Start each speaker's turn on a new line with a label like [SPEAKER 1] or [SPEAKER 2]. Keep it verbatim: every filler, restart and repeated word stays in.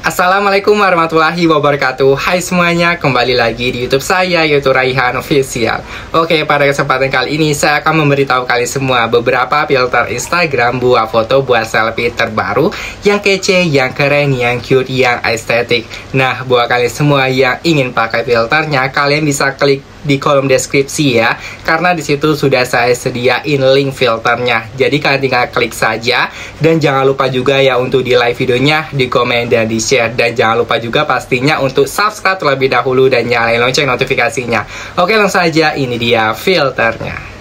[SPEAKER 1] Assalamualaikum warahmatullahi wabarakatuh. Hai semuanya, kembali lagi di YouTube saya, yaitu Raihan Official. Oke, pada kesempatan kali ini saya akan memberitahu kalian semua beberapa filter Instagram buat foto buat selfie terbaru yang kece, yang keren, yang cute, yang estetik. Nah, buat kalian semua yang ingin pakai filternya, kalian bisa klik di kolom deskripsi ya, karena disitu sudah saya sediain link filternya. Jadi kalian tinggal klik saja, dan jangan lupa juga ya untuk di like videonya, di komen dan di share, dan jangan lupa juga pastinya untuk subscribe terlebih dahulu dan nyalain lonceng notifikasinya. Oke, langsung saja, ini dia filternya.